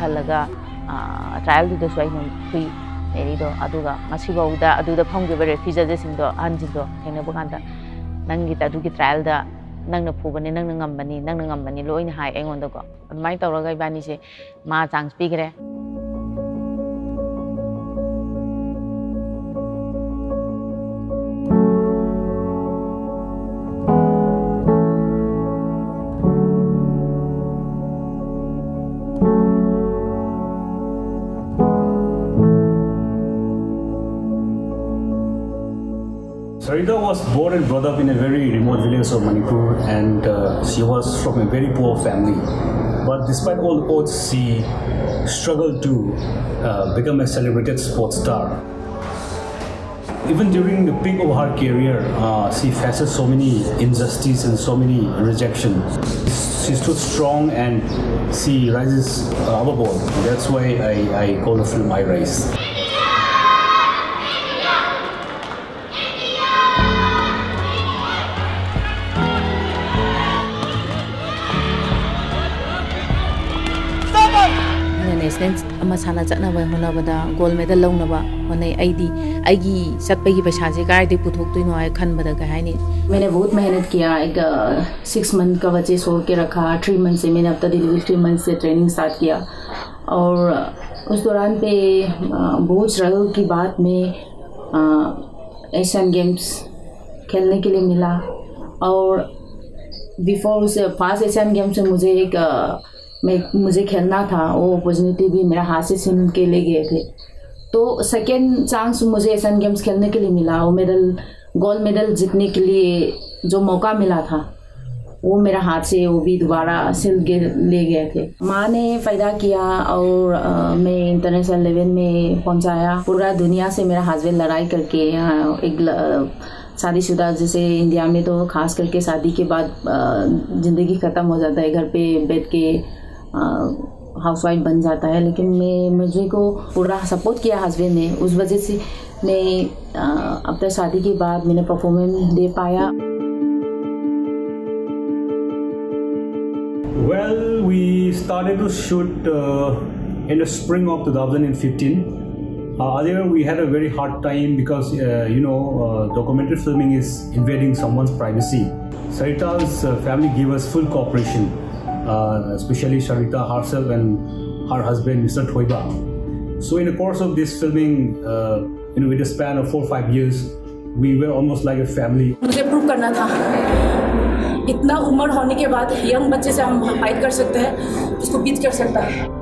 हल्लगा trial दुदसु आई हुई मेरीदो अदुगा मसिबाउदा अदुदा फमगिबा referee जजेसिंगदो अहनसिंगदो थेंनबा कांदा नंगी अदुगी ट्रायल दा नंगना फुबनी नंगना ngambani लोइना हाय एंगोंदको अदुमाय तौरगा इबानीसे मा चांस पीग्रे Sarita was born and brought up in a very remote village of Manipur, and she was from a very poor family. But despite all the odds, she struggled to become a celebrated sports star. Even during the peak of her career, she faces so many injustice and so many rejections. She stood strong and she rises above all. That's why I call the film I Rise. National मसाना चटनाब होनाबदा gold medal लौनबा होने आईगी चटपगी पैसाजे कायदे पुथोक्तोइनो है खनबदा कहानी मैंने बहुत मेहनत किया। एक 6 मंथ का बच्चे सो के रखा। 3 मंथ से मैंने अब तक डिलीवरी 3 मंथ से ट्रेनिंग स्टार्ट किया और उस दौरान पे बहुत स्ट्रगल की बाद में एशियन गेम्स खेलने के लिए मिला। और बिफोर उस फर्स्ट एशियन गेम्स में मुझे मुझे खेलना था, वो अपॉर्चुनिटी भी मेरा हाथ से छीन के ले गए थे। तो सेकेंड चांस मुझे एशियन गेम्स खेलने के लिए मिला। वो गोल्ड मेडल जीतने के लिए जो मौका मिला था वो मेरा हाथ से वो भी दोबारा छीन के ले गए थे। माँ ने फ़ायदा किया और मैं इंटरनेशनल लेवल में पहुंचाया। पूरा दुनिया से मेरा हस्बैंड लड़ाई करके एक शादीशुदा जैसे इंडिया में तो खास करके शादी के बाद ज़िंदगी ख़त्म हो जाता है, घर पे बैठ के हाउसवाइफ बन जाता है। लेकिन मुझे को पूरा सपोर्ट किया हस्बैंड ने। उस वजह से मैं अब तक शादी के बाद मैंने परफॉर्मेंस दे पाया। Well, we started to shoot in the spring of 2015. Earlier we had a very hard time because documentary filming is invading someone's privacy. Sarita's family gave us full cooperation, especially Sarita herself and her husband Mr. Thoiba. So in the course of this filming, with a span of 4-5 years, we were almost like a family. मुझे prove करना था, इतना उम्र होने के बाद young बच्चे से हम फाइट कर सकते हैं, उसको बीट कर सकता है।